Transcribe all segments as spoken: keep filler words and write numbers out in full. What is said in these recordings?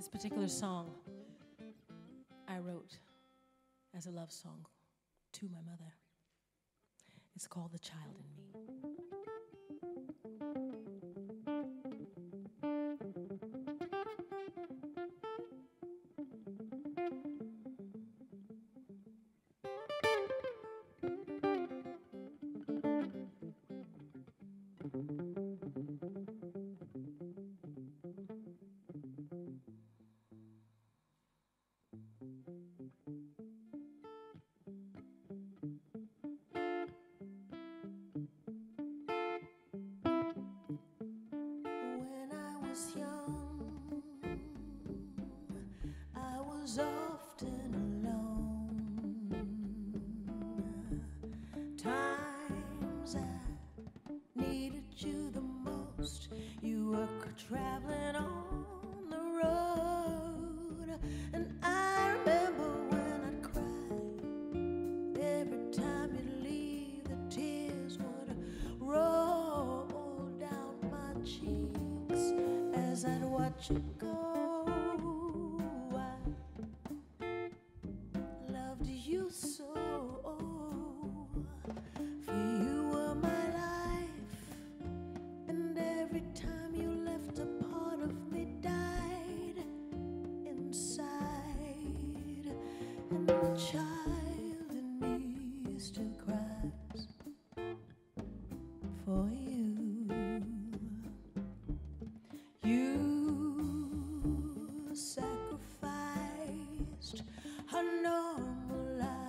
This particular song I wrote as a love song to my mother. It's called The Child in Me. Often alone, times I needed you the most. You were traveling on the road, and I remember when I'd cry every time you'd leave. The tears would roll down my cheeks as I'd watch you go. You so, for you were my life, and every time you left, a part of me died inside, and the child in me still cries for you. You sacrificed a normal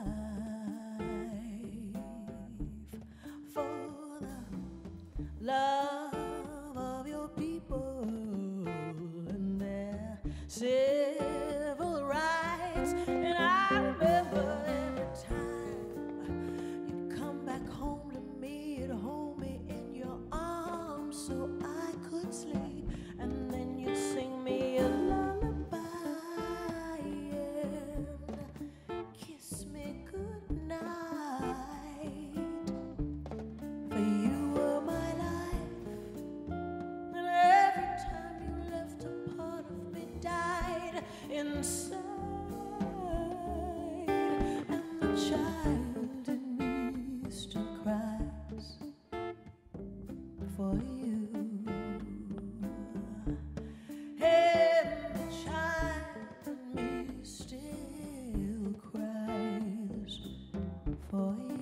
love of your people and their civil rights. And I remember every time you'd come back home to me, you'd hold me in your arms so I could sleep, and then you'd sing me a lullaby and kiss me goodnight. For you inside, and the child in me still cries for you, and the child in me still cries for you.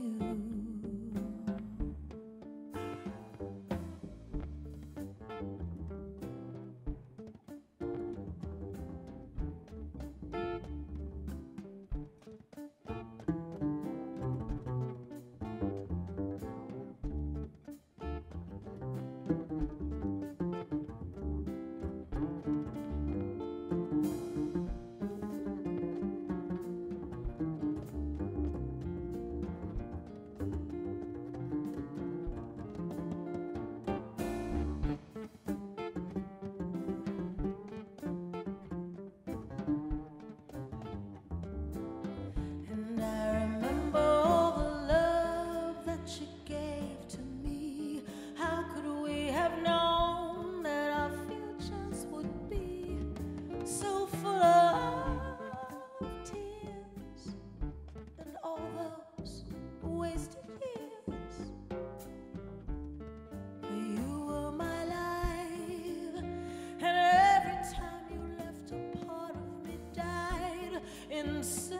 Inside,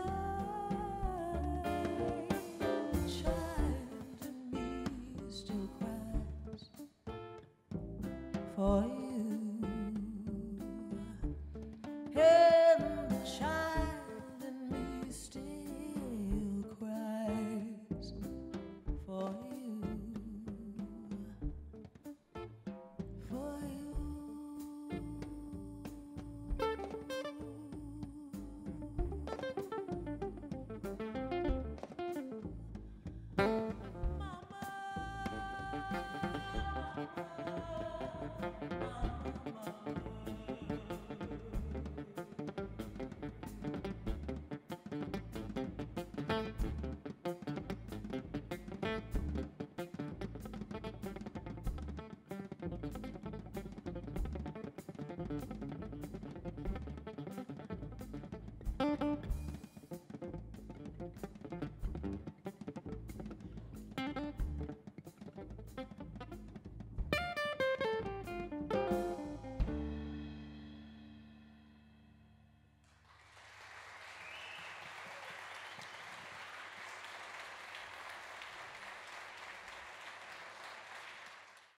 the child in me still cries for you, and the child in me still cries for you, for you. Mama.